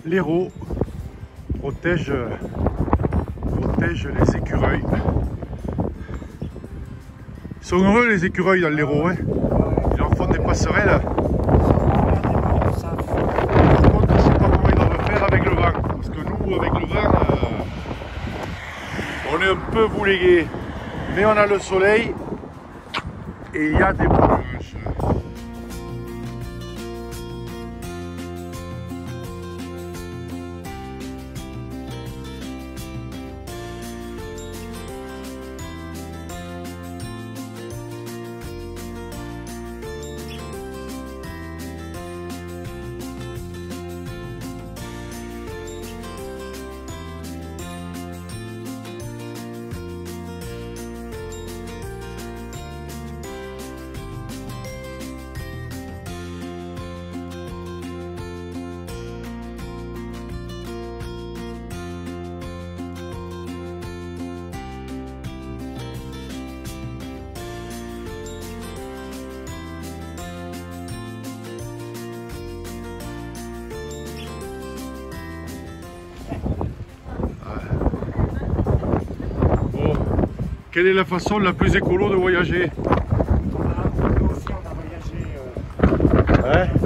l'Hérault protège les écureuils. Ils sont heureux les écureuils dans l'Hérault, hein. Ils leur font des passerelles. Par contre, je ne sais pas comment ils doivent faire avec le vent. Parce que nous, avec le vent, on est un peu boulégué. Mais on a le soleil et il y a des branches. Quelle est la façon la plus écolo de voyager? Nous aussi on a voyagé.